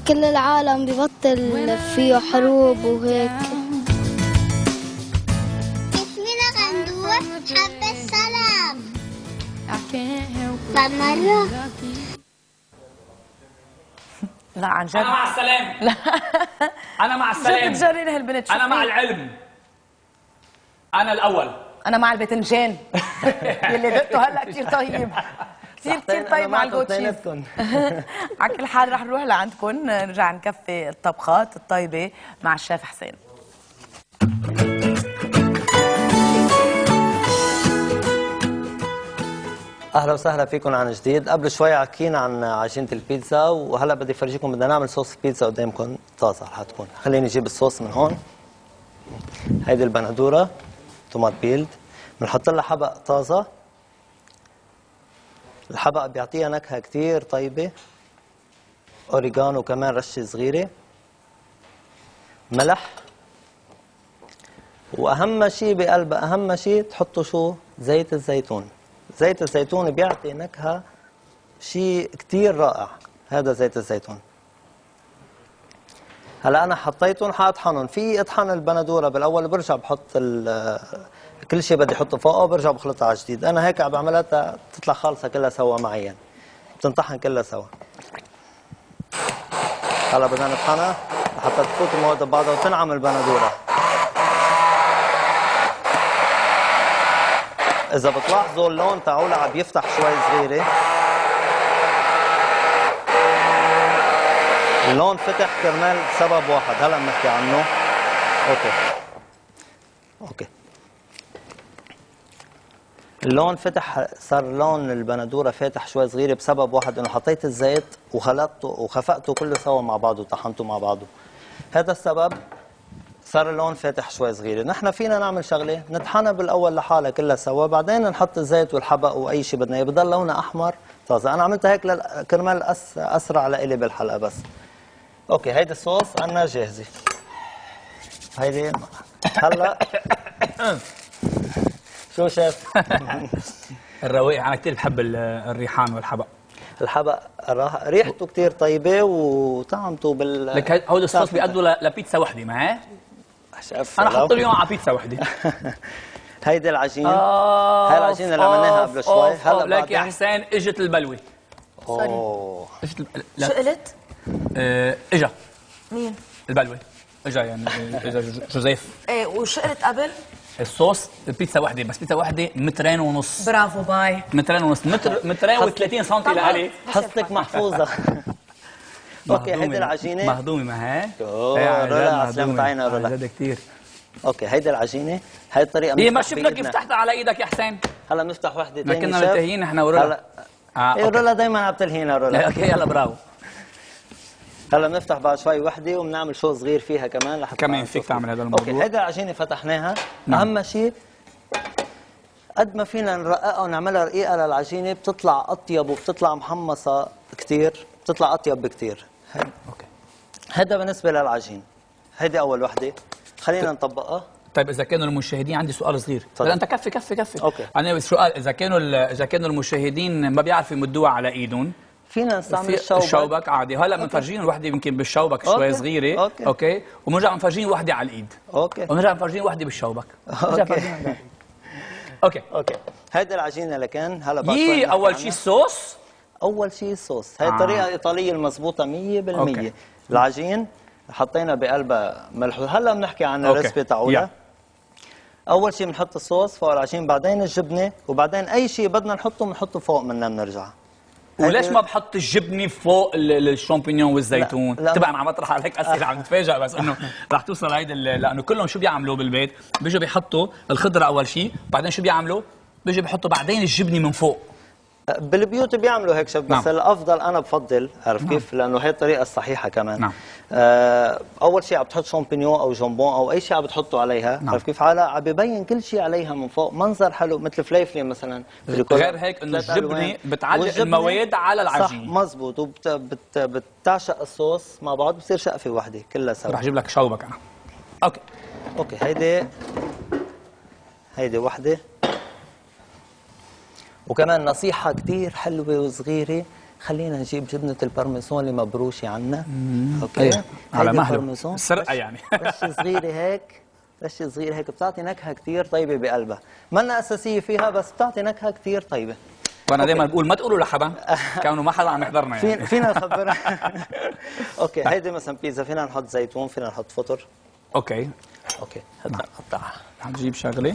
كل العالم ببطل فيه حروب وهيك. اسمنا غندور حب السلام. بعد مرة لا عن جد أنا مع السلامة. لا أنا مع السلامة. شو بتجري هالبنت؟ أنا مع العلم. أنا الأول. أنا مع الباذنجان يلي دقته هلا كثير طيب، كثير طيب مع الجوت تشيز. على كل حال رح نروح لعندكم نرجع نكفي الطبخات الطيبة مع الشيف حسين. اهلا وسهلا فيكم عن جديد. قبل شوي حكينا عن عجينه البيتزا، وهلا بدي افرجيكم بدنا نعمل صوص بيتزا قدامكم طازه رح تكون. خليني اجيب الصوص من هون. هيدي البندوره تومات بيلد، بنحط لها حبق طازه. الحبق بيعطيها نكهه كثير طيبه. اوريجانو كمان رشه صغيره، ملح، واهم شيء بقلبها اهم شيء تحطوا شو؟ زيت الزيتون. زيت الزيتون بيعطي نكهة شيء كتير رائع. هذا زيت الزيتون. هلا أنا حطيتهم حاطحنهم. في اطحن البندورة بالأول، برجع بحط كل شيء بدي أحطه فوقه وبرجع بخلطها على جديد. أنا هيك عم بعملها تطلع خالصة كلها سوا معي، بتنطحن كلها سوا. هلا بدنا نطحنها لحتى تفوت المواد ببعضها وتنعم البندورة. إذا بتلاحظوا اللون تاعولها عم يفتح شوي صغيرة. اللون فتح كرمال سبب واحد هلا بنحكي عنه. اوكي. اللون فتح، صار لون البندورة فاتح شوي صغيرة بسبب واحد، انه حطيت الزيت وخلطته وخفقته كله سوا مع بعضه وطحنته مع بعضه. هذا السبب صار اللون فاتح شوي صغيره. نحن فينا نعمل شغله، نطحنها بالاول لحالها كلها سوا، بعدين نحط الزيت والحبق واي شيء بدنا اياه، بضل لونها احمر طازه. انا عملتها هيك كرمال اسرع لإلي بالحلقه بس. اوكي، هيدي الصوص عنا جاهزه. هيدي هلا شو شاف؟ الروايق. أنا كثير بحب الريحان والحبق. الحبق ريحته كثير طيبه وطعمته لك هود الصوص بيقضوا لبيتزا وحده، ما هي؟ انا حط لي اياهم على بيتزا وحده. هيدي العجينه. هاي العجينه اللي عملناها قبل شوي. هلا لك يا حسين اجت البلوه. اجت شو قلت؟ اجا مين؟ البلوه. اجا يعني اجا جوزيف. ايه وشو قلت قبل؟ الصوص بيتزا وحده، بس بيتزا وحده مترين ونص. برافو باي. مترين ونص، مترين و30 سم لإلي. حصتك محفوظه. اوكي، هيدي العجينه مهضومه، ما هي؟ رولا سلامت عينها رولا. جد كثير. اوكي، هيدي العجينه، هي الطريقه. هي ما شفنا كيف فتحتها على ايدك يا حسين. هلا بنفتح وحده ثانيه. كنا منتهيين نحن ورولا. هلا رولا دائما عم تلهينا رولا. اوكي يلا برافو. هلا بنفتح بعد شوي وحده وبنعمل شو صغير فيها كمان لحتى كمان فيك تعمل هذا الموضوع. اوكي، هيدي العجينه فتحناها. نعم. اهم شيء قد ما فينا نرققها ونعملها رقيقه للعجينه بتطلع اطيب وبتطلع محمصه كثير، بتطلع اطيب بكثير. اوكي، هذا بالنسبه للعجين. هيدي اول وحده، خلينا نطبقها. طيب اذا كانوا المشاهدين، عندي سؤال صغير. لا انت كفي. اوكي. انا بس سؤال، اذا كانوا المشاهدين ما بيعرفوا يمدوها على ايدهم، فينا نستعمل الشوبك عادي. هلا بنفرجيهم وحده يمكن بالشوبك شوي صغيره. اوكي. وبنرجع بنفرجيهم وحده على الايد. اوكي. ونرجع بنفرجيهم وحده بالشوبك. اوكي. هيدي العجينه لكن هلا بعد شوي اول شيء الصوص. اول شيء الصوص. هي الطريقه الايطاليه المضبوطه 100%. العجين حطينا بقلبها ملح. هلا بنحكي عن الريسبي تاعولها. اول شيء بنحط الصوص فوق العجين، بعدين الجبنه، وبعدين اي شيء بدنا نحطه فوق منا بنرجع. وليش ما بحط الجبنه فوق الشامبينيون والزيتون؟ تبع انا عم بطرح عليك اسئله، عم تفاجئ بس انه رح توصل هيدي، لانه كلهم شو بيعملوا بالبيت؟ بيجوا بيحطوا الخضره اول شيء، بعدين شو بيعملوا؟ بيجوا بيحطوا بعدين الجبنه من فوق. بالبيوت بيعملوا هيك شب، بس الافضل انا بفضل، عارف كيف؟ لانه هي الطريقه الصحيحه كمان. نعم. اول شيء عم بتحط شامبينيون او جامبون او اي شيء عم بتحطه عليها. عارف كيف؟ عم ببين كل شيء عليها من فوق، منظر حلو مثل فليفله مثلا. غير هيك انه الجبنه بتعلق المواد على العجين. صح، مزبوط. وبتعشق الصوص مع بعض، بصير شقفه وحده كلها سوا. رح اجيب لك شوبك انا. اوكي. هيدي وحده. وكمان نصيحة كتير حلوة وصغيرة، خلينا نجيب جبنه البارميزان اللي مبروشه عنا. اوكي، على مهله البارميزان سرقه يعني. رشه صغيره هيك، رشه صغيره هيك بتعطي نكهه كثير طيبه بقلبها، منا اساسيه فيها بس بتعطي نكهه كثير طيبه. وانا دائما بقول ما تقولوا لحدا كانوا ما حدا عم يحضرنا يعني. فينا نخبرها. اوكي، هيدي مثلا بيتزا فينا نحط زيتون، فينا نحط فطر. اوكي هلا نقطعها. رح نجيب شغله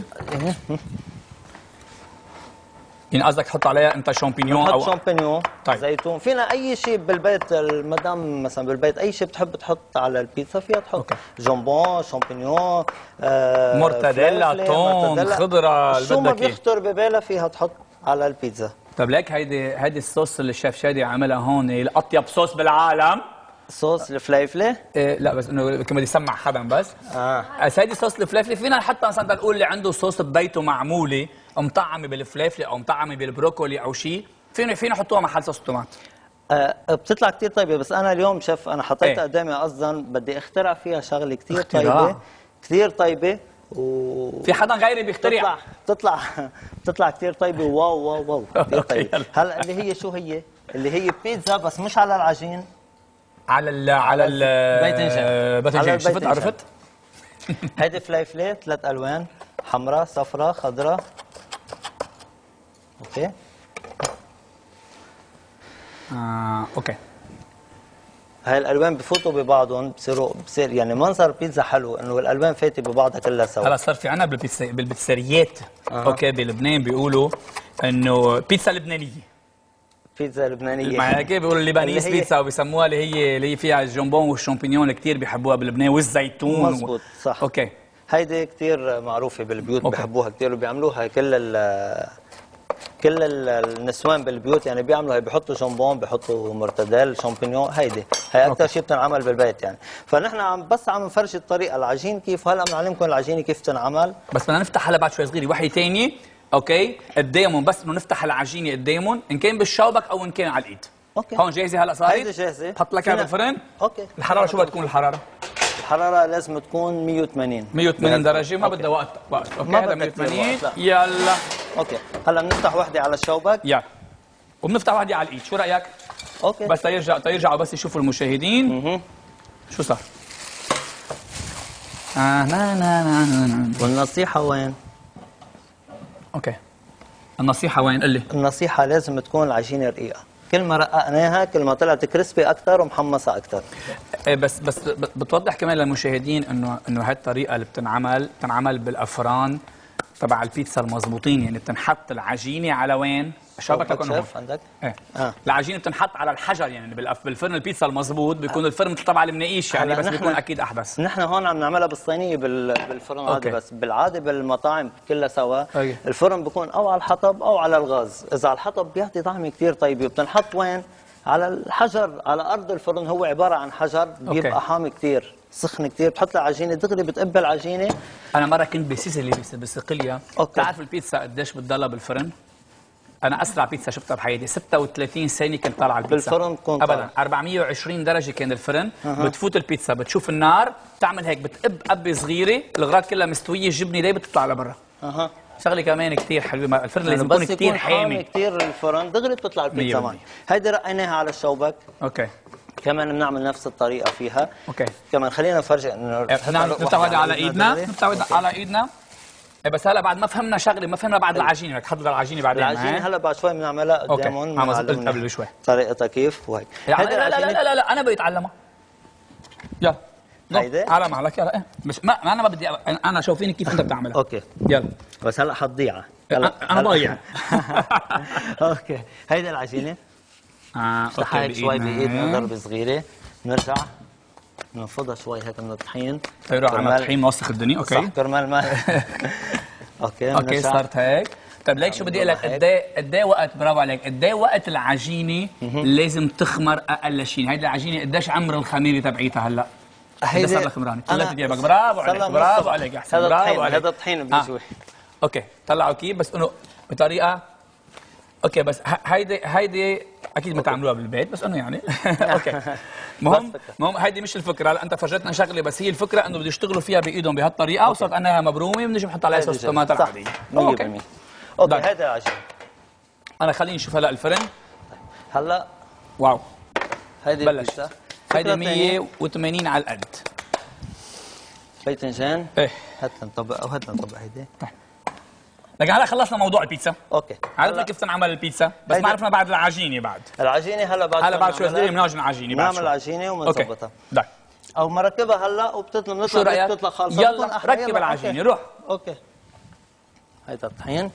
يعني قصدك تحط عليها انت شامبينيون او شامبينيون، طيب. زيتون، فينا اي شيء بالبيت. المدام مثلا بالبيت اي شيء بتحب تحط على البيتزا فيها تحط. أوكي. جامبون، شامبينيون، مورتاديلا، توم، خضره، شو ما بدك اياه. بيخطر ببالها فيها تحط على البيتزا. طيب ليك هيدي الصوص اللي الشيف شادي عملها هون، الاطيب صوص بالعالم. صوص الفليفله؟ إيه لا، بس انه كمان بدي يسمع حدا بس. هيدي صوص الفليفله فينا حتى مثلا نقول اللي عنده صوص ببيته معموله مطعمه بالفليفله او مطعمه بالبروكولي او شيء، فينا يحطوها محل صوص الطماط. بتطلع كثير طيبه، بس انا اليوم شيف انا حطيتها قدامي قصدا بدي اخترع فيها شغله كثير طيبه، كثير طيبه. في حدا غيري بيخترع؟ بتطلع كثير طيبه. واو واو واو كثير طيبه. هلا اللي هي شو هي؟ اللي هي بيتزا بس مش على العجين، على الباذنجان. شفت عرفت؟ هيدي فليفله 3 الوان، حمراء، صفراء، خضراء. اوكي اوكي. هاي الالوان بفوتوا ببعضهم، بصير يعني منظر بيتزا حلو انه الالوان فاتي ببعضها كلها سوا. هلا صار في عنا بالبيتزاريات اوكي بلبنان بيقولوا انه بيتزا لبنانيه. بيتزا لبنانيه مع هيك بيقولوا اللبنانيز بيتزا، وبيسموها اللي هي فيها الجمبون والشامبينيون اللي كثير بيحبوها بلبنان والزيتون. مزبوط صح. اوكي، هيدي كثير معروفه بالبيوت. أوكي. بيحبوها كثير وبيعملوها كل النسوان بالبيوت يعني بيعملوا هي، بيحطوا جامبون، بيحطوا مرتديل، شامبينيون. هي اكثر شيء بتنعمل بالبيت يعني. فنحن عم نفرش الطريقه العجين كيف. هلا بنعلمكم العجينه كيف تنعمل، بس بدنا نفتح هلا بعد شوي صغيره وحده ثانيه اوكي قدامهم، بس انه نفتح العجينه قدامهم ان كان بالشوبك او ان كان على الايد. اوكي هون جاهزه هلا صارت؟ هيدي جاهزه. بحط لك اياها بالفرن. اوكي. الحراره شو بدها تكون الحراره؟ الحراره لازم تكون 180 درجه، ما بدها وقت. اوكي ما هذا بدك 180. وقت. يلا اوكي هلا بنفتح وحده على الشوبك. يلا وبنفتح وحده على الايد. شو رايك؟ اوكي بس تيرجعوا بس يشوفوا المشاهدين شو صار. والنصيحه وين؟ اوكي النصيحه وين؟ قل لي. النصيحه لازم تكون العجينه رقيقه، كل ما رققناها كل ما طلعت كريسبي اكثر ومحمصه اكثر. بس بتوضح كمان للمشاهدين انه هاي الطريقه اللي بتنعمل بالافران تبع البيتزا المضبوطين، يعني بتنحط العجينه على وين؟ الشبكه تكون هون عندك؟ ايه العجينه بتنحط على الحجر، يعني بالفرن البيتزا المضبوط بيكون الفرن مثل تبع المناقيش يعني، بس بيكون اكيد احدث. نحن هون عم نعملها بالصينيه بالفرن عادي، بس بالعاده بالمطاعم كلها سوا الفرن بيكون او على الحطب او على الغاز. اذا على الحطب بيعطي طعم كثير طيب، وبتنحط وين؟ على الحجر، على ارض الفرن. هو عباره عن حجر بيبقى حامي كثير، سخن كثير. بتحط العجينه دغري بتقبل العجينه. انا مره كنت بسيسيلي بصقليا. بتعرف البيتزا قديش بتضلها بالفرن؟ انا اسرع بيتزا شفتها بحياتي 36 ثانيه كنت طالعه البيتزا بالفرن. تكون ابدا 420 درجه كان الفرن. بتفوت البيتزا بتشوف النار بتعمل هيك، بتقب قبه صغيره، الغراض كلها مستويه، الجبنه دايبه بتطلع لبرا. شغله كمان كثير حلوه. الفرن لازم يكون كثير حامي كثير الفرن دغري بتطلع البيتزا معي. هيدي رقيناها على الشوبك. اوكي كمان بنعمل نفس الطريقه فيها. اوكي كمان خلينا نفرجي انه نفتح على ايدنا، على ايدنا. بس هلا بعد ما فهمنا شغله، ما فهمنا بعد العجينه، بدك تحضر العجينه بعدين. العجينه هلا بعد شوي بنعملها قدامهم. عم قلت قبل بشوي طريقتها كيف وهيك. لا لا لا لا لا انا بتعلمها. يلا هيدي على معلك. يلا بس ما انا ما بدي انا شوفيني كيف انت بتعملها. اوكي يلا بس هلا حتضيعها. انا ضايع. اوكي هيدي العجينه نفتحها شوي بايدنا ضربه صغيره، نرجع ننفضها شوي هيك من الطحين. طيب على الطحين نوسخ الدنيا. اوكي صح كرمال ما اوكي صارت هيك. طيب ليك شو بدي اقول لك، قد ايه وقت، برافو عليك، قد ايه وقت العجينه لازم تخمر اقل شيء؟ هيدي العجينه قديش عمر الخميره تبعيتها هلا؟ هيدي صار لها خمرانه ثلاث ايام. برافو عليك برافو عليك يا حسين، برافو عليك. هذا الطحين بيجوي. اوكي طلعوا كيف بس انه بطريقه اوكي. بس هيدي اكيد بتعملوها بالبيت، بس انه يعني اوكي مهم هيدي مش الفكره. هلا انت فرجتنا شغله، بس هي الفكره انه بده يشتغلوا فيها بايدهم بهالطريقه، وصارت انها مبرومه بنجي بنحط عليها صوص طماطم عادي. 100%. اوكي هذا العجين. انا خليني نشوف هلا الفرن. هلا واو هيدي بلشت. البيتزا. هيدي فكرة تانية، 180 على القد. باذنجان. ايه هات نطبق او هات نطبق هيدي. لكن هلا خلصنا موضوع البيتزا. اوكي. عرفنا كيف تنعمل البيتزا، بس ما عرفنا بعد العجينه بعد. العجينه هلا بعد شوي صغيره بنعجن العجينه بعد نعمل شوي. العجينه وبنظبطها. اوكي. او مركبها هلا وبتطلع شو رايك؟ بتطلع خالصه. يلا ركب العجينه روح. اوكي. هيدا الطحين.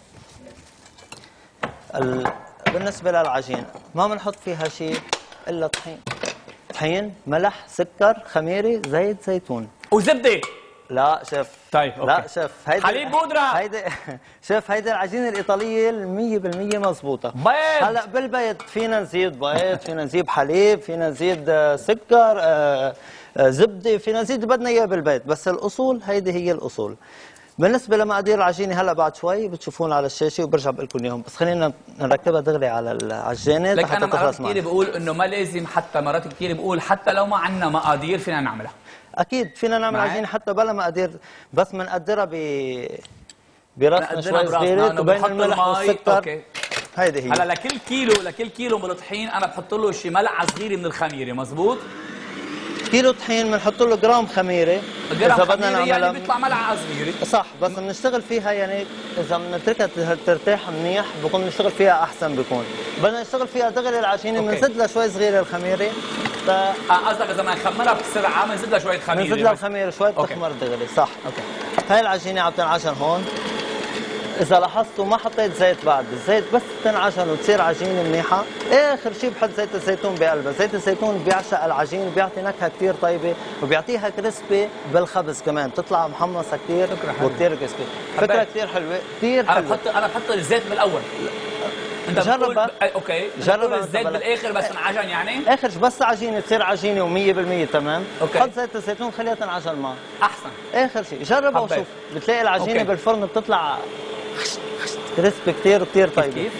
بالنسبه للعجينه ما بنحط فيها شيء الا طحين. طحين، ملح، سكر، خميره، زيت زيتون وزبده. لا شيف. طيب اوكي. لا شيف، هيدي حليب بودره. هيدي شيف، هيدي العجينه الايطاليه 100% مضبوطه. بيض. هلا بالبيت فينا نزيد بيض، فينا نزيد حليب، فينا نزيد سكر، زبده، فينا نزيد بدنا اياه بالبيت، بس الاصول هيدي هي الاصول. بالنسبه لمقادير العجينه هلا بعد شوي بتشوفون على الشاشه وبرجع بقول لكم اياهم، بس خلينا نركبها دغري على العجانه لك حتى انا مرات تخلص كثير معنا. بقول انه ما لازم، حتى مرات كثير بقول حتى لو ما عندنا مقادير فينا نعملها. اكيد فينا نعمل معي. عجينه حتى بلا مقادير، بس بنقدرها برسمه نقدرها شوي براسنا، صغيره إنه وبين بنحط الملح المي. والسكر. اوكي. هيدي هي. هلا لكل كيلو من الطحين انا بحط له شي ملعقه صغيره من الخميره، مزبوط؟ كيلو طحين بنحط له جرام خميره. جرام خميره يعني بيطلع ملعقه صغيره. صح، بس بنشتغل فيها يعني اذا بنتركها ترتاح منيح بكون بنشتغل فيها احسن بكون. بدنا نشتغل فيها دغري العجينه أوكي. بنزيد لها شوي صغيره الخميره. قصدك اذا ما نخمرها بسرعه بنزيد لها شويه خميره. بنزيد لها الخميره شوي أوكي. بتخمر دغري. صح. اوكي. هاي العجينه عم تنعجن هون. اذا لاحظتوا ما حطيت زيت بعد، الزيت بس تنعجن وتصير عجينه منيحه. اخر شيء بحط زيت الزيتون بقلبها، زيت الزيتون بيعشق العجين وبيعطي نكهه كثير طيبه وبيعطيها كريسبي بالخبز كمان، تطلع محمصه كثير وكثير كريسبي. فكره كثير حلوه، كثير حلوه. انا بحط الزيت من الاول. انت جربها. اوكي. جربها الزيت بالاخر بس انعجن يعني؟ اخر بس عجينه تصير عجينه و100% تمام. أوكي. حط زيت الزيتون خليها تنعجن معه. احسن. اخر شيء جربها حبيت. وشوف، بتلاقي العجينه أوكي. بالفرن بتطلع كريسبي كثير وكثير طيبه. كيف؟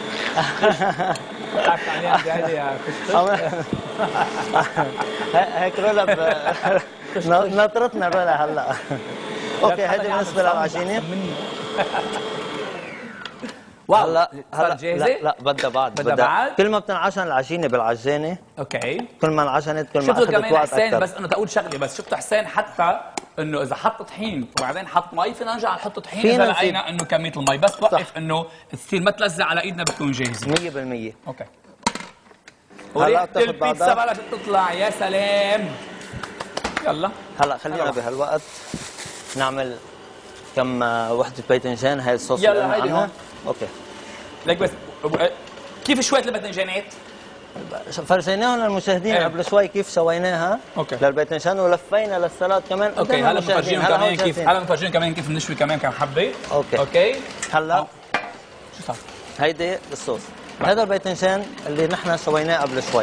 بتعرف عليها هيدي يا خشخش؟ هيك رولا ناطرتنا رولا هلا. اوكي هيدي بالنسبه للعجينه. واو هلا صارت جاهزه؟ لا بدها بعد؟ كل ما بتنعجن العجينه بالعجانه اوكي. كل ما انعجنت كل ما شفتوا اخذت كمان وقت حسين، اكثر. بس انه تقول شغله، بس شفتوا حسين حتى انه اذا حط طحين وبعدين حط مي فينا نرجع نحط طحين فينا اذا نزيد. لقينا انه كميه المي، بس توقف انه تصير ما تلزق على ايدنا بتكون جاهزه. 100%. اوكي. هلا وريحه بتاخد البيتزا بعضها. بلشت تطلع، يا سلام. يلا هلا خلينا بهالوقت نعمل كم وحده باذنجان. هاي الصوص يلا اللي قلنا هيدي عنها. هون. اوكي ليك بس كيف شويه الباذنجانات؟ فرجيناهم للمشاهدين ايه. قبل شوي كيف سويناها اوكي. للباذنجان ولفينا للسلطه كمان. اوكي قدام هلا المشاهدين. بنفرجيهم كمان كيف، جاهزين. هلا بنفرجيهم كمان كيف بنشوي كمان كم حبه. اوكي. اوكي. هلا شو صار؟ هيدي الصوص. هذا الباذنجان اللي نحن سويناه قبل شوي.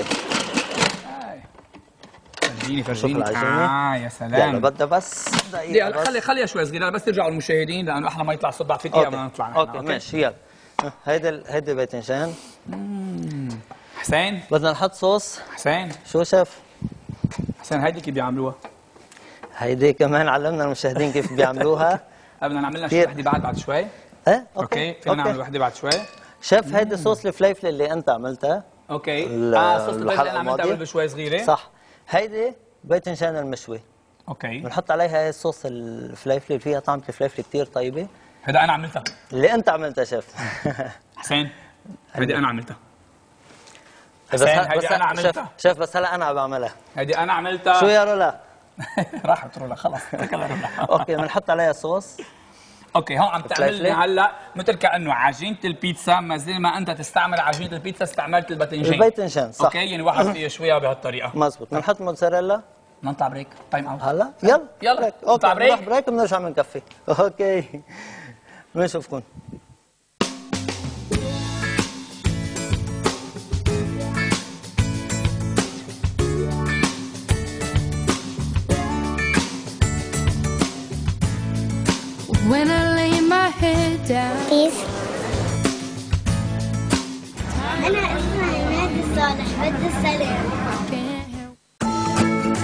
فرجيني شوف العجينة. يا يلا سلام. بدها بس دقيقه لا بس. خليها شوي صغيره بس ترجعوا المشاهدين، لانه احنا ما يطلع صوت بعد في دقيقه بدنا نطلع نحن. اوكي ماشي يلا. هيدي باذنجان. حسين بدنا نحط صوص. حسين شو شيف؟ حسين هيدي كيف بيعملوها؟ هيدي كمان علمنا المشاهدين كيف بيعملوها. بدنا نعمل لنا شي كتير. وحده بعد شوي. ايه اوكي فينا نعمل وحده بعد شوي. شيف هيدي صوص الفليفله اللي انت عملتها. اوكي. صوص البيض الحلقة اللي انا عملتها الماضية. قبل شوي صغيره. صح. هيدي باذنجان المشوي. اوكي. بنحط عليها هاي الصوص الفليفله اللي فيها طعمه الفليفله كثير طيبه. هذا انا عملتها. اللي انت عملتها شيف. حسين هيدي انا عملتها. بس حسين هيدي انا شيف عملتها. شيف بس هلا انا عم بعملها. هيدي انا عملتها. شو يا رولا؟ راحت رولا خلص. اوكي بنحط عليها صوص. اوكي هون عم تعمل لي الفليفلة. هلا مثل كانه عجينه البيتزا، ما زي ما انت تستعمل عجينه البيتزا استعملت الباذنجان. الباذنجان صح. اوكي يعني واحد فيه شويه بهالطريقه. مزبوط. بنحط موتزاريلا. نطلع بريك تايم اوت. هلا يلا يلا. اوكي نطلع بريك. نروح بريك وبنرجع بنكفي. اوكي بنشوفكم. When I lay my head down. بيس. أنا اسمي عماد الصالح، بدي السلام. Can't help.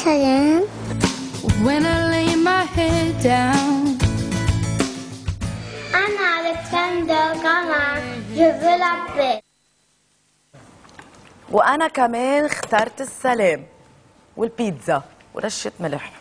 سلام. When I lay my head down. أنا ألكسندر كمان جزلبي. وانا كمان اخترت السلام والبيتزا ورشه ملح.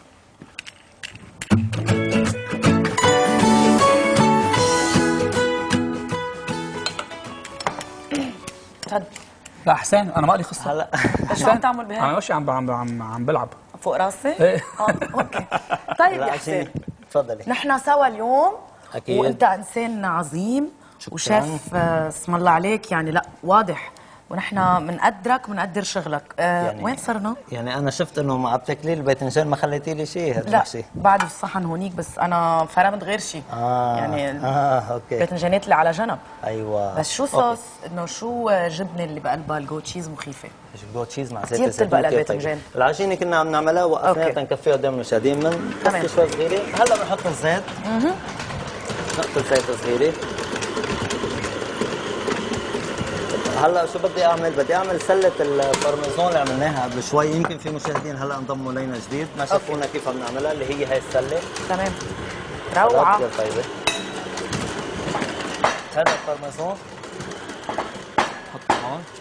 تفضل. لا حسين انا ما لي قصه هلا ايش عم تعمل بهذا؟ انا ماشي عم بلعب فوق راسي؟ ايه اوكي. طيب يا لا حسين، تفضلي. نحن سوا اليوم أكيد. وانت انسان عظيم وشيف اسم الله عليك، يعني لا واضح، ونحن بنقدرك وبنقدر شغلك. وين صرنا؟ يعني انا شفت انه ما عم تاكلي الباذنجان، ما خليتي لي شيء هذا لا الشيء. بعد الصحن هونيك، بس انا فرمت غير شيء. يعني اوكي. الباذنجانات اللي على جنب. ايوه. بس شو صوص انه شو جبنه اللي بقلبها الجو تشيز مخيفه؟ جو تشيز مع كتير زيت بتلبق الزيتون. للباذنجان. العجينه كنا عم نعملها وقفنا أوكي. تنكفيها قدام المشاهدين من تمام. قصة شوي صغيره. هلا بنحط الزيت. نقطه زيت صغيره. هلا شو بدي اعمل؟ بدي اعمل سله البارميزان اللي عملناها قبل شوي، يمكن في مشاهدين هلا انضموا لينا جديد ما شافونا كيف عم نعملها، اللي هي هاي السله. تمام. روعه. كثير طيبه. هذا البارميزان نحطه هون،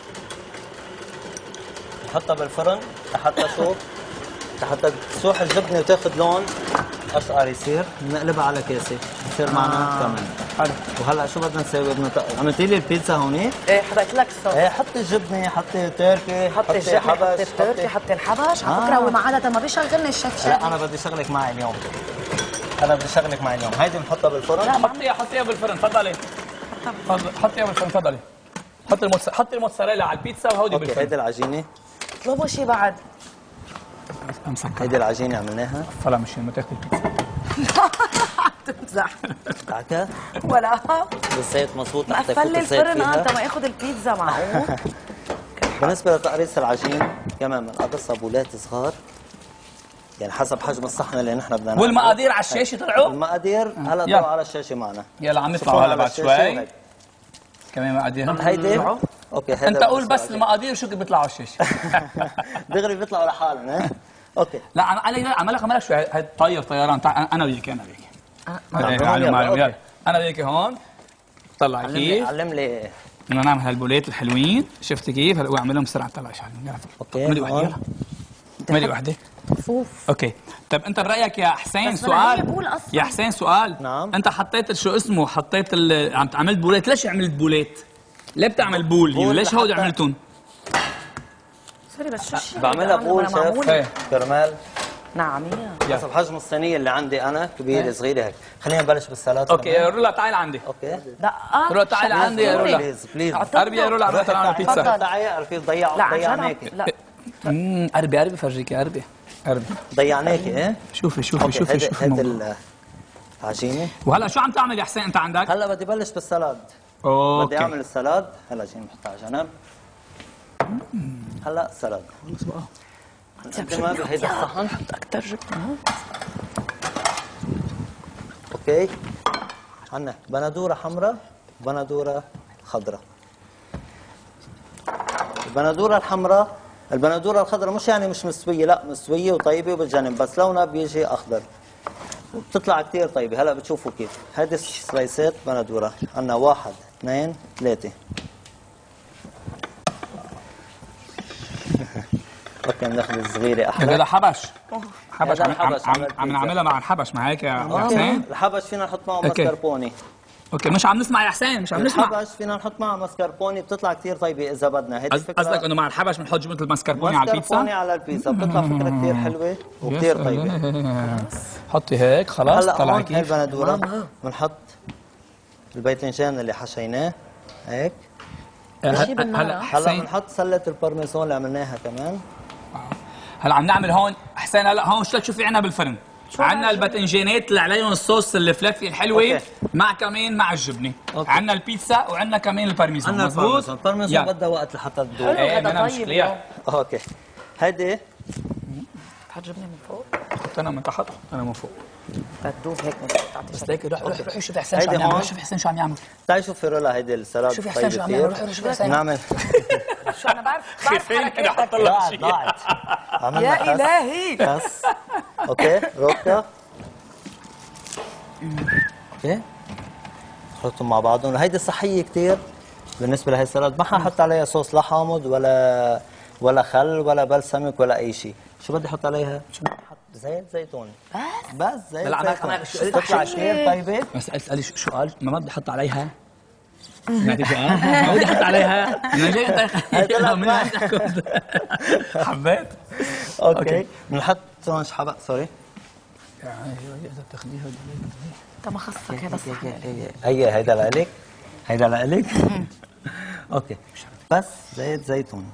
نحطها بالفرن لحتى شو؟ لحتى تسوح الجبنه وتاخذ لون اشقر يصير، نقلبها على كاسه يصير معنا كمان. حلو. وهلا شو بدنا نسوي؟ عملتي لي البيتزا هونيك؟ ايه حطيت لك الصوص. ايه حطي الجبنه، حطي تركي، حطي الجبنه، حطي التركي، حطي الحبش. على فكره هو ما عاده ما بيشغلني الشيف شادي. لا انا بدي شغلك معي اليوم. انا بدي شغلك معي اليوم. هيدي بنحطها بالفرن. حطيها بالفرن تفضلي. حطيها بالفرن تفضلي. حطي الموتزاريلا على البيتزا وهودي اوكي. بالفرن. هيدي العجينه. اطلبوا شيء بعد. امسك هيدي العجينه عملناها. طلع مشان ما تاكل البيتزا. تمزح دعكه ولا بالزيت مضبوط لحتى مقفل يفوت لي الزيت الفرن. فيها. انت ما اخذ البيتزا معقول؟ بالنسبه لتقريص العجين كمان بنقصها بولات صغار، يعني حسب حجم الصحن اللي نحن بدنا نعمله. والمقادير على الشاشه طلعوا؟ المقادير هلا يلا. طلعوا على الشاشه معنا. يلا عم يطلعوا هلا بعد شوي. كمان مقادير. هيدي اوكي. هيدا انت قول بالنسبة بس للعجين. المقادير شو بيطلعوا على الشاشه. دغري بيطلعوا لحالهم. ها اوكي. لا عملك شوي هي طيران. انا وياك يلا انا وياك هون. طلع كيف علم لي. بدنا نعمل هالبولات الحلوين. شفت كيف؟ هلا اعملهم بسرعه. طلع ايش عليهم. اوكي. اعملي وحده. يلا اعملي وحده. فوف. اوكي. طيب انت رايك يا حسين بس أنا هي سؤال؟ بقول أصلاً. يا حسين سؤال. نعم. انت حطيت شو اسمه؟ حطيت عملت بولات. ليش عملت بولات؟ ليه بتعمل بول؟ ليش هودي عملتون؟ سوري بس شو الشيء؟ بعملها بول شيف ايه. كرمال نعمية. حسب حجم الصينيه اللي عندي انا كبيره صغيره هيك. خلينا نبلش بالسلطه. اوكي يا رولا تعال عندي. اوكي. دقة. رولا تعال عندي يا رولا. بليز بليز. قربي يا رولا عم تعال بيتزا. تفضل. تعي رفيق لا عن ضيعناكي. جد. لا قربي فرجيكي قربي. ضيعناكي. ايه شوفي هيدي الموضوع. العجينه. وهلا شو عم تعمل يا حسين انت عندك؟ هلا بدي بلش بالسلاد. اوكي. بدي اعمل السلاد. هلا جاي نحطها على جنب. هلا السلاد نقدمها بهيدا الصحن. اكثر جبنة. اوكي. عندنا بندوره حمراء وبندوره خضراء. البندوره الخضراء مش يعني مش مستويه، لا مستويه وطيبه وبالجنب، بس لونها بيجي اخضر وبتطلع كثير طيبه. هلا بتشوفوا كيف. هيدي سلايسات بندوره. عندنا 1 2 3. اوكي بناخذ الصغيره احلى. هذا حبش. هذا الحبش عم نعملها مع الحبش مع هيك يا حسين. الحبش فينا نحط معه أوكي. مسكربوني. اوكي مش عم نسمع يا حسين، مش عم نسمع. الحبش فينا نحط معه مسكربوني بتطلع كثير طيبه اذا بدنا. هيدي فكره. قصدك انه مع الحبش بنحط جبنه المسكربوني على مسكربوني البيتزا؟ على البيتزا بتطلع فكره كثير حلوه وكثير طيبه. حطي هيك خلاص. هلا طلع هون هي كيف. البندوره بنحط الباذنجان اللي حشيناه هيك. هلا هلا حسين بنحط سله البارميزان اللي عملناها كمان. هلا عم نعمل هون حسين. هلا هون شو في عنا بالفرن؟ عنا الباذنجانات اللي عليهم الصوص الفلافي الحلوه. أوكي. مع كمان مع الجبنه. أوكي. عنا البيتزا وعنا كمان البارميزان. عندنا مزبوط. البارميزان بدها وقت لحتى تذوب. حلو ايه هذا منها طيب. مشكلة. اوكي. هيدي تحط جبنة من فوق. حط انا من تحت انا من فوق. بتدوب هيك من فوق. تعطي بس ليك روح شوف حسين شو هيدي عم يعمل. هون. شوف حسين شو عم يعمل. تعي شوفي رولا هيدي السلاد شوفي حسين شو عم يعمل. روح شوف حسين. نعمل شو انا بعرف خايفين حركاتك. حط لك شيء. ضاعت عملنا يا خس. الهي. خس. اوكي روكا. اوكي نحطهم مع بعضهم. هيدي صحيه كثير بالنسبه لهي السلطه، ما حنحط عليها صوص لا حامض ولا خل ولا بلسمك ولا اي شيء. شو بدي احط عليها؟ شو بدي احط؟ زيت زيتون بس زيت زيتون تطلع كثير طيبه. بس اسالي شو قال؟ ما بدي احط عليها. سمعتي شو قال؟ ما بدي احط عليها. انا جاي من حبيت. اوكي بنحط هون شحبق سوري. اذا بتاخذيها انت ما خصك هذا الصحن. هي هيدا لإلك، هيدا لإلك. اوكي بس زيت زيتون.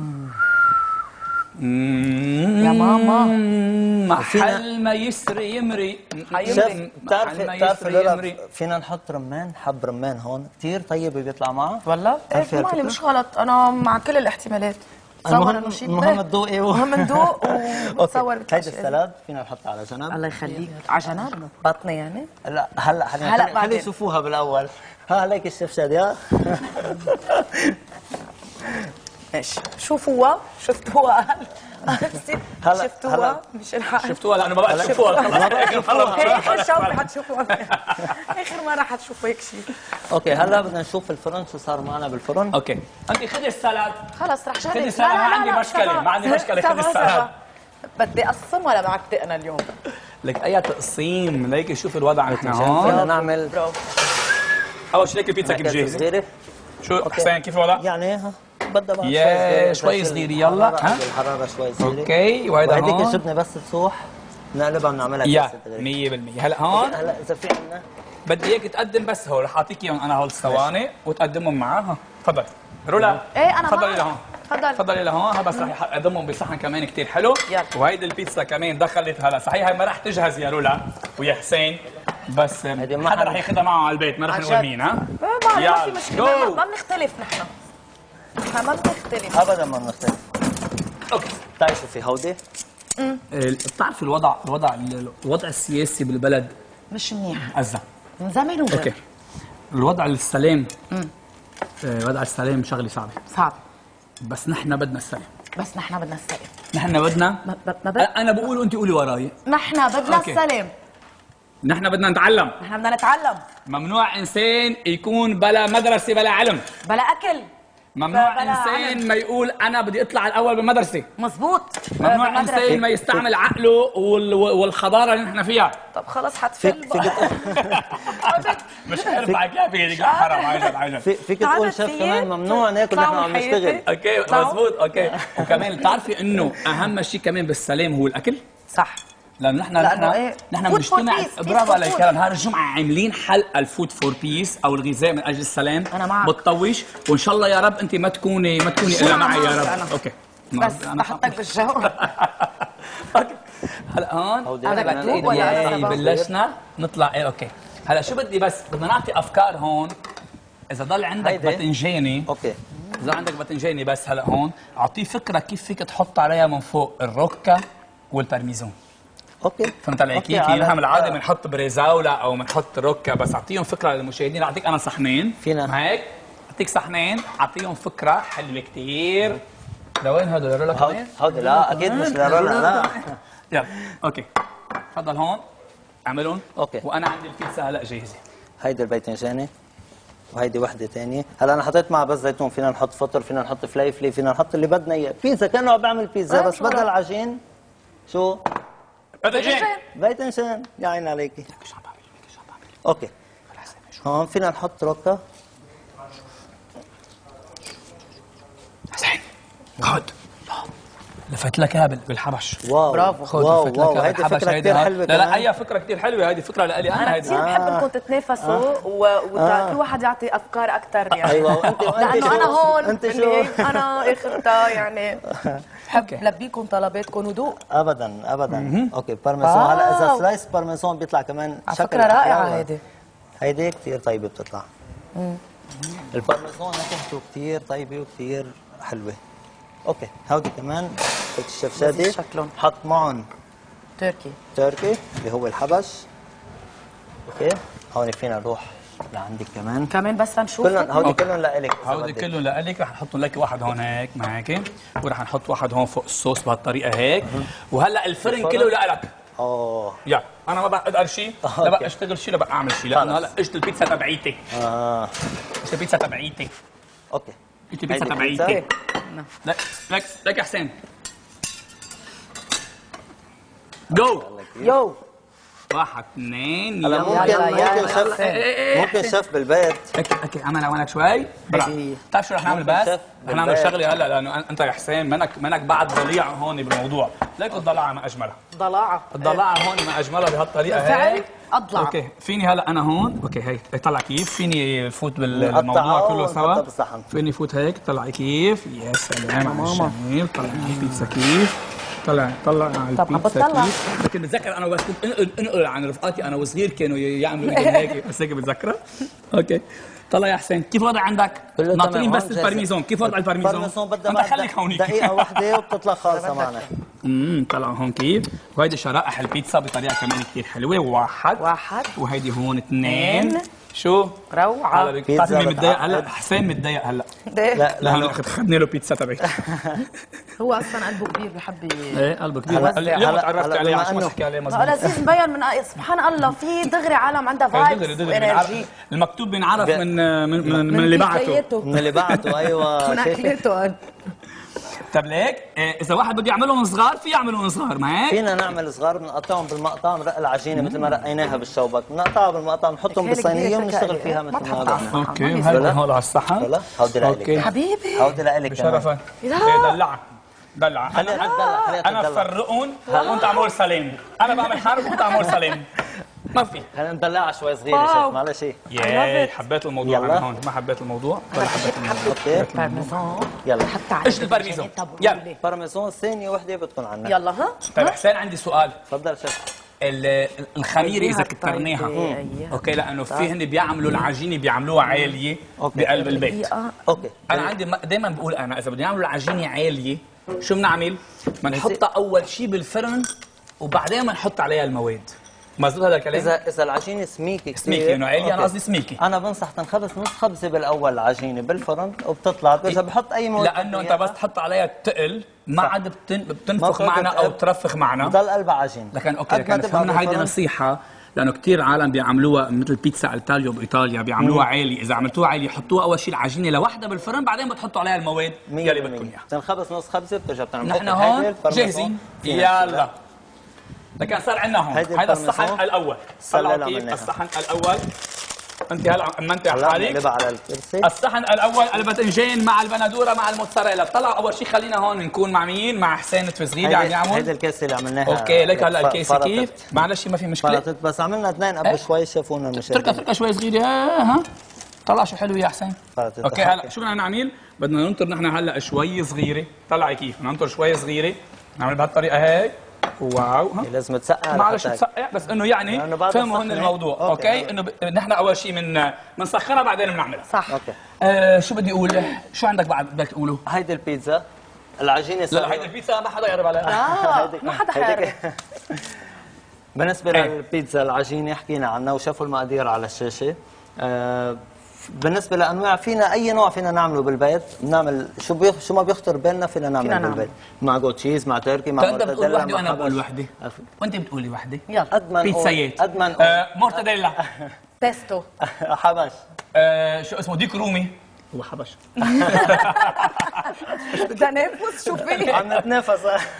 يا ماما محل ما يسري يمري. شيف بتعرفي فينا نحط رمان، حب رمان هون كثير طيب بيطلع معه. والله بتعرفي مالي هالفكرة؟ مش غلط، انا مع كل الاحتمالات. المهم تذوقي. المهم ندوق وتصور هيدي السلاد فينا نحطها على جنب. الله يخليك. على جنب بطني يعني. لا هلا هلا خلي يشوفوها بالاول. ها هيك الشيف شادية. ماشي شوفوها شفتوها. هلا شفتوها مش الحق. شفتوها لانه ما بقى تشوفوها. اخر شوفي حتشوفوا. اخر مره حتشوفوا هيك شيء. اوكي هلا بدنا نشوف الفرن شو صار معنا بالفرن. اوكي انت خذي السلاد. خلص رح شغلي. خذي السلاد. ما عندي مشكله ما عندي مشكله. خذي السلاد. بدي اقسم ولا معك دقنا اليوم؟ لك اي تقسيم. ليك شوف الوضع نحن فينا هون. نعمل برافو. اول شيء ليك البيتزا كيف جاهزه. صغيرة شو حسين كيف الوضع؟ يعني ها بدها بعد يا شوي صغير يلا. ها الحرارة شوي صغيرة. اوكي وهيدا وهيديك هون الجبنة بس تصوح بنقلبها بنعملها يا كاسة 100%. هلا هون هلا إذا في عندنا بدي اياك تقدم بس هول. رح اعطيك اياهم انا هول الصواني وتقدمهم معاها. تفضل رولا. ايه انا تفضلي معك. لهون. تفضل. تفضلي لهون. هذا بس رح اقدمهم بصحن كمان كثير حلو. يلا. وهيدي البيتزا كمان دخلت هلا. صحيح هي ما رح تجهز يا رولا ويا حسين بس ما حدا حد- رح ياخذها معه على البيت. ما رح عن نقول جد. مين. ها ما في يلا. مشكله. جو. ما بنختلف نحن ما بنختلف. ابدا ما بنختلف. اوكي تعي شوفي هودي بتعرفي الوضع السياسي بالبلد مش منيح أزا. من زمان وغير. اوكي الوضع السلام. وضع السلام شغله صعبه صعب بس نحن بدنا السلام. بس نحن بدنا السلام. نحن بدنا انا بقول وانت قولي وراي. نحن بدنا أوكي. السلام. نحن بدنا نتعلم. نحن بدنا نتعلم. ممنوع انسان يكون بلا مدرسه بلا علم. بلا اكل. ممنوع بلا انسان علم. ما يقول انا بدي اطلع الاول بالمدرسه. مزبوط. ممنوع بالمدرسة. انسان ما يستعمل عقله والحضاره اللي نحن فيها. طب خلص حتفل مش ارفعك يا بيدك حرام. عجب فيك تقول شيف كمان ممنوع ناكل نحن عم نشتغل. اوكي مزبوط. اوكي وكمان بتعرفي انه اهم شيء كمان بالسلام هو الاكل. صح. لانه إيه؟ نحن Food for بنجتمع. peace. برافو Peace for عليك. food. نهار الجمعه عاملين حلقه الفود فور بيس او الغذاء من اجل السلام. أنا معك. بتطوش وان شاء الله يا رب انت ما تكوني الا معي يا رب. أنا. اوكي بس بحطك بالجو. اوكي هلا هون هذا مكتوب ولا يعني بلشنا نطلع. ايه اوكي هلا شو بدي بس بدنا نعطي افكار هون. اذا ضل عندك هيدي. باذنجاني. اوكي اذا عندك باذنجاني بس هلا هون اعطيه فكره كيف فيك تحط عليها من فوق الروكا والبارميزان. اوكي فهمت علي كيف؟ يعني نحن بالعاده بنحط بريزاولا او بنحط روكا. بس اعطيهم فكره للمشاهدين. اعطيك انا صحنين فينا. هيك اعطيك صحنين اعطيهم فكره حلوه كثير. لوين هدول رولا كمان؟ هودي لا اكيد مش لرولا لا. يلا اوكي تفضل هون اعملهم. أوكي. وانا عندي البيتزا هلا جاهزه. هيدي الباذنجاني وهيدي وحده ثانيه. هلا انا حطيت معها بس زيتون. فينا نحط فطر، فينا نحط فليفله، فينا نحط اللي بدنا اياه. بيتزا كانه عم بعمل بيتزا بس بدل العجين شو باذنجان. باذنجان. يا عين عليكي. اوكي هون فينا نحط روكا. حسين خد لفت لك اياها بالحبش. واو برافو. خد واو لفت لك واو اياها هيدي بالحبش. فكره كثير حلوه. لا لا كمان. هي فكره كثير حلوه. هذه فكره لإلي انا. انا هيدي كثير بحب انكم تتنافسوا وكل واحد يعطي افكار اكثر يعني. ايوه وانت لانه انا هون انت إني شو انا اخرتها يعني بحب لبيكم طلباتكم وذوق. ابدا ابدا. اوكي بارميزان. هلا اذا سلايس بارميزان بيطلع كمان على شكل فكره رائعه أحلى. هيدي. هيدي كثير طيبه بتطلع. البارميزان نكهته كثير طيبه وكثير حلوه. اوكي هودي كمان قلت الشيف شادي شكلهم. حط معهم تركي. تركي اللي هو الحبش. اوكي هون فينا نروح لعندك كمان كمان بس لنشوف كلهم هودي كلهم لإلك هودي كلهم لك. رح نحط لك واحد هون هيك معك، ورح نحط واحد هون فوق الصوص بهالطريقه هيك. وهلا الفرن كله لك. يا انا ما بقدر شيء، لا بقى اشتغل شيء، لا بقى اعمل شيء، لانه هلا اجت البيتزا تبعيتي. اجت البيتزا تبعيتي. اوكي اجت البيتزا تبعيتي. لك يا حسين. جو يو 1 2 هلا ممكن شيف بالبيت. اوكي عملك شوي. بتعرف شو رح نعمل بس؟ رح نعمل شغله هلا، لانه انت يا حسين منك بعد ضليع هون بالموضوع، ليك الضلاعه ما اجملها. الضلاعه هون ما اجملها بهالطريقه هيك. اضلع اوكي فيني هلا انا هون، اوكي هي طلع كيف فيني فوت بالموضوع كله سوا. فيني فوت هيك طلع كيف. يا سلام على الجميل. طلع البيتزا كيف. طلع على البيتزا كيف. لكن بتذكر انا بس كنت انقل عن رفقاتي انا وصغير كانوا يعملوا هيك، بس هيك بتذكرها. اوكي طلع يا حسين كيف وضع عندك؟ ناطرين بس البارميزون. كيف وضع البارميزون؟ بدها خليك هونيك دقيقة واحدة وبتطلع خالصة معنا. طلع هون كيف. وهيدي شرائح البيتزا بطريقة كمان كثير حلوة. واحد وهيدي هون 2. شو؟ روعة. بتعرفي مين متضايق هلا؟ حسين متضايق هلا. لا اخذنا له بيتزا تبعي. هو اصلا قلبه كبير بحب. ايه قلبه كبير. اليوم تعرفت عليه عشان ما تحكي عليه مظبوط. لذيذ مبين من سبحان الله، في دغري عالم عندها فايبس وانرجي. المكتوب بينعرف من اللي بعته. من اللي بعته ايوه. من اكلته. طب ليك اذا واحد بده يعملهم صغار في يعملهم صغار، ما هيك؟ فينا نعمل صغار، بنقطعهم بالمقطع، بنرق العجينه مثل ما رقيناها بالشوبك، بنقطعها بالمقطع، بنحطهم بالصينيه ونشتغل فيها مثل ما بدنا. اوكي هلا هون على الصحن. هودي لإلك حبيبي. هودي لإلك بشرفك. دلع انا بفرقهم وانت عمول سليم. انا بعمل حرب وانت عمول سليم. ما في. خلينا ندلعها شوي صغيره شيف، معلش. ياي حبيت الموضوع. انا هون ما حبيت الموضوع ولا حبيت الموضوع. اوكي بارميزون. يلا حتى على ايش البارميزون؟ يلا بارميزون ثانيه وحده بتكون عندنا. يلا ها. طيب حسين عندي سؤال. تفضل شيف. الخميره اذا كترناها اوكي، لانه في هن بيعملوا العجينه بيعملوها عاليه بقلب البيت. اوكي انا عندي دائما بقول انا اذا بدنا نعمل العجينه عاليه شو بنعمل؟ بنحطها اول شيء بالفرن وبعدين بنحط عليها المواد. مزبوط هذا الكلام؟ اذا العجينه سميكه كثير سميكه انه عاليه، انا قصدي سميكه. انا بنصح تنخبز نص خبزه بالاول العجينه بالفرن وبتطلع، اذا بحط اي مواد لانه انت بس تحط عليها الثقل ما عاد بتنفخ معنا او ترفخ معنا، بضل قلبها عجين. لكن اوكي لكن فهمنا هيدي نصيحه، لانه كثير عالم بيعملوها مثل بيتزا التاليو بايطاليا بيعملوها عالي. اذا عملتوها عالي حطوها اول شيء العجينه لوحدها بالفرن، بعدين بتحطوا عليها المواد يلي بدكم اياها. تنخبز نص خبزه بترجع بتعمل. نحن هون جاهزين. يلا لكن صار عندنا هون هذا الصحن الاول. طلعوا كيف الصحن الاول. انت هلا عمنتي على حالك على الكرسي. الصحن الاول الباذنجان مع البندوره مع الموتزاريلا. طلع اول شيء خلينا هون نكون مع مين؟ مع حسين تفزغيدي عم يعمل. هيدي الكاسه اللي عملناها. اوكي لك هلا الكاسه كيف؟ معلش ما في مشكله. بس عملنا اثنين قبل شوي شافونا المشاهدين. تركها شوي صغيره. ها طلع شو حلو يا حسين. اوكي هلا شو بدنا نعمل؟ بدنا ننطر نحن هلا شوي صغيره. طلع كيف؟ ننطر شوي صغيره نعمل بهالطريقه هيك. واو لازم تسقع. معلش تسقع بس انه يعني فهموا هن الموضوع. اوكي انه نحن اول شيء بنسخنها بعدين بنعملها. صح. اوكي شو بدي اقول؟ شو عندك بعد بدك تقوله؟ هيدي البيتزا العجينه لا هيدي البيتزا ما حدا يقرب عليها. ما حدا حيعرف. بالنسبه للبيتزا العجينه حكينا عنها وشافوا المقادير على الشاشه. بالنسبه لانواع فينا اي نوع فينا نعمله بالبيت، بنعمل شو ما بيخطر بالنا فينا نعمله بالبيت. مع جو تشيز مع تركي مع انت بتقول وحده وانا بقول وحده وانت بتقولي وحده. يلا قد ما بيتزايات قد ما نقول مورتاديلا تيستو حبش شو اسمه ديك رومي. هو حبش. تنافس شو في؟ عم نتنافس.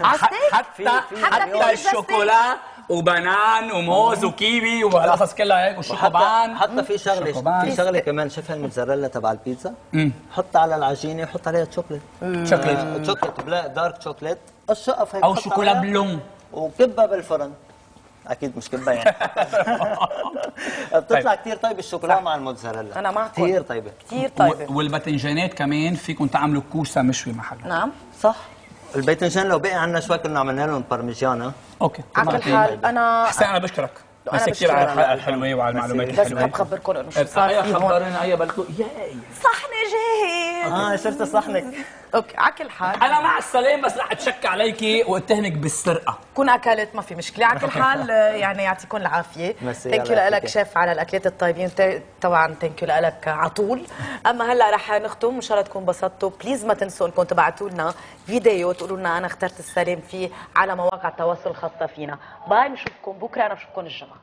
حتى الشوكولا وبنان وموز وكيوي والقصص كلها هيك وشوكوبان. حتى في شغله كمان شوف الموتزاريلا تبع البيتزا. حط على العجينه وحط عليها شوكليت. شوكليت بلا دارك شوكليت. الشقف هيك او شوكولا بلون وكبها بالفرن. اكيد مش كبها يعني. بتطلع كثير طيبه الشوكولا مع الموتزاريلا. انا معكم كثير طيبه كثير طيبه. والباذنجانات كمان فيكم تعملوا كوسه مشوي محلها. نعم صح. الباذنجان لو بقي عندنا شوي كنا عملنا لهم بارميجانا. اوكي على كل حال انا حسين انا بشكرك. بس كثير على الحلقه الحلوه وعلى المعلومات بس الحلوه. بحب خبركم انه شو صار اي في هون. خبرنا اي بلكو ياي صحن جاهز. شفت صحنك. اوكي على كل حال انا مع السلام، بس رح اتشك عليكي واتهمك بالسرقه. كون اكلت ما في مشكله. على كل حال يعني يعطيكم العافيه. ميرسي، ثانك يو الله لك يعافيك. شيف على الاكلات الطيبين. طبعا ثانك يو لك على طول. اما هلا رح نختم، ان شاء الله تكونوا انبسطتوا. بليز ما تنسوا انكم تبعتوا لنا فيديو تقولوا لنا انا اخترت السلام فيه على مواقع التواصل الخاصه فينا. باي، بنشوفكم بكره. انا بشوفكم الجمعه.